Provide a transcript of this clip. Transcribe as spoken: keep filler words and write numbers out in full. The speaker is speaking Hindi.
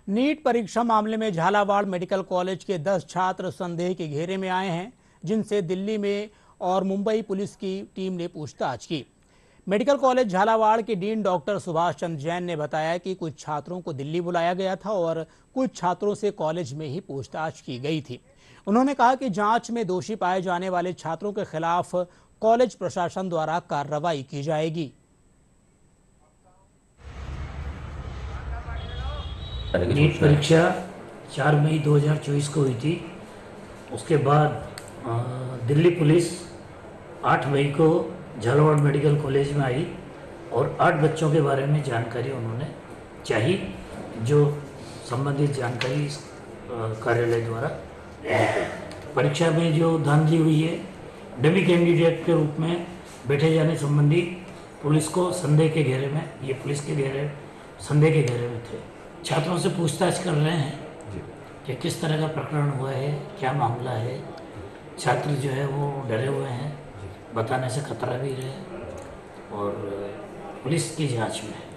नीट परीक्षा मामले में झालावाड़ मेडिकल कॉलेज के दस छात्र संदेह के घेरे में आए हैं, जिनसे दिल्ली में और मुंबई पुलिस की टीम ने पूछताछ की। मेडिकल कॉलेज झालावाड़ के डीन डॉक्टर सुभाष चंद्र जैन ने बताया कि कुछ छात्रों को दिल्ली बुलाया गया था और कुछ छात्रों से कॉलेज में ही पूछताछ की गई थी। उन्होंने कहा कि जांच में दोषी पाए जाने वाले छात्रों के खिलाफ कॉलेज प्रशासन द्वारा कार्रवाई की जाएगी। नीट परीक्षा चार मई दो हज़ार चौबीस को हुई थी। उसके बाद दिल्ली पुलिस आठ मई को झालावाड़ मेडिकल कॉलेज में आई और आठ बच्चों के बारे में जानकारी उन्होंने चाही, जो संबंधित जानकारी कार्यालय द्वारा परीक्षा में जो धांधली हुई है, डमी कैंडिडेट के रूप में बैठे जाने संबंधी पुलिस को संदेह के घेरे में, ये पुलिस के घेरे संदेह के घेरे में थे। छात्रों से पूछताछ कर रहे हैं कि किस तरह का प्रकरण हुआ है, क्या मामला है। छात्र जो है वो डरे हुए हैं, बताने से खतरा भी रहे और पुलिस की जांच में है।